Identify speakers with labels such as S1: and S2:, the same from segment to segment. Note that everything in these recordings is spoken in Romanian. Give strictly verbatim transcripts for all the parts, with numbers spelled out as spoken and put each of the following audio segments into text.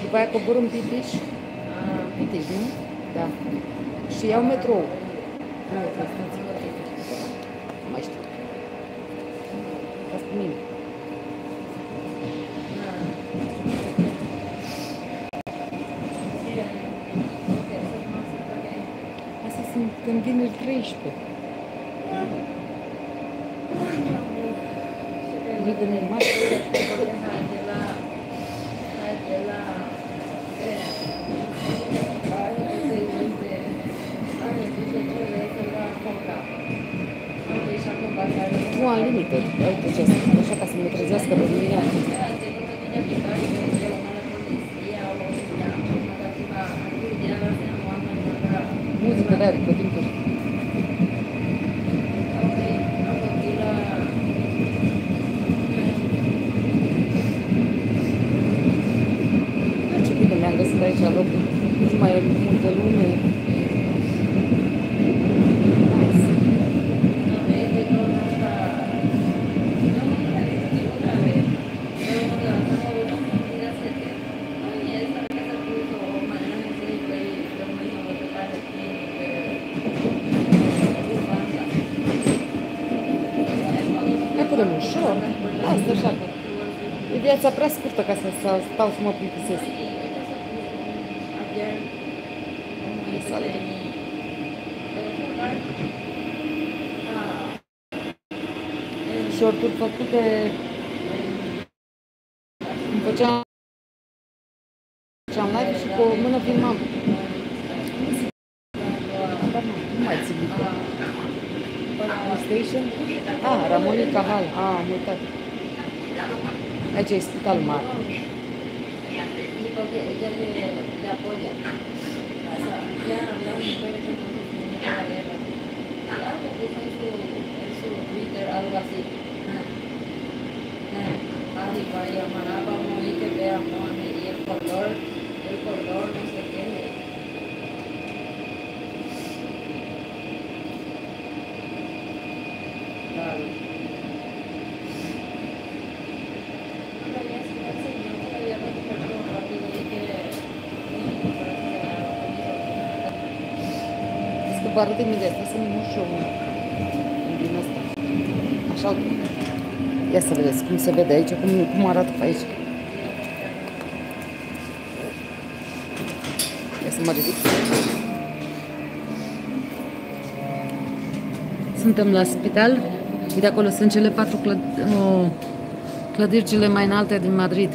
S1: după aia cobor în Pitești. Pitești, nu? Da. Și iau metrou. Nu, stați. Nu mai știu. Stați cu mine. Astea sunt în vineri treisprezece. Ligă normal. Nu am limită, uite ce asta, așa ca să mă trezească pe mine. Muzică de aia, pe timpul. Ce bine mi-am găsit aici locul, nu mai e multă lume. Putem ușor, asta așa că e viața prea scurtă ca să stau să mă plictisesc. Short-uri făcute, îmi făceam live și cu o mână filmam. Dar nu, nu mai țin bine. Station? Ah, Ramon y Cajal. Ah, am uitat. Aici e spitalul mare. Vă arăt imediat, să nu știu din asta. Așa. Ia să vedeți cum se vede aici, cum, cum arată pe aici. Ia să mă ridic. Suntem la spital. De acolo sunt cele patru clăd oh, clădiri cele mai înalte din Madrid.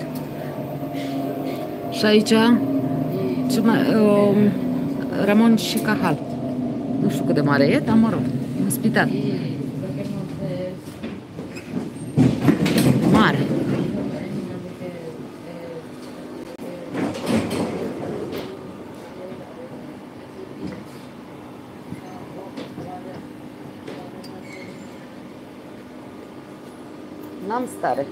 S1: Și aici mai, oh, Ramon y Cajal. Nu știu cât de mare e, dar mă rog, un spital. Mare. N-am stare.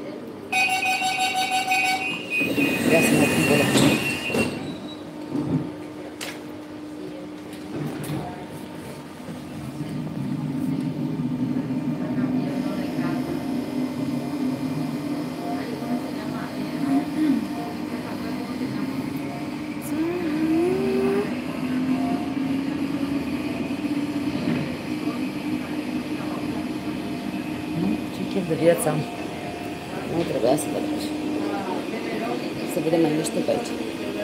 S1: Ia să mă pun pe loc. Chef de viața. Nu trebuia să vedem. Să vedem mai mișto pe aici.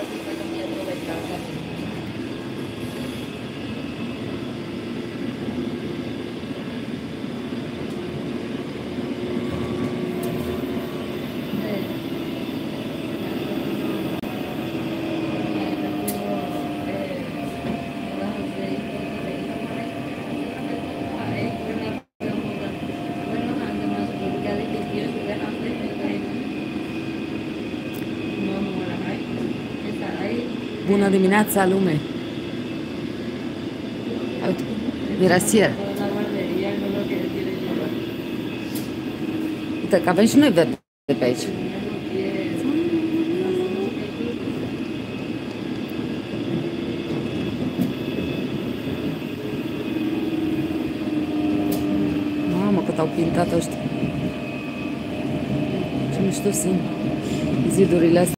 S1: Bună dimineața, lume! Uite, mirasier. Uite că avem și noi verde pe aici. Mamă, cât au pintat ăștia. Ce mișto sunt zidurile astea.